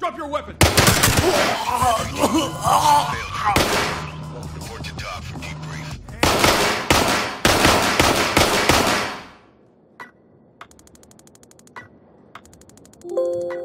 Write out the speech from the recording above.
Drop your weapon! Report to Doc for debrief.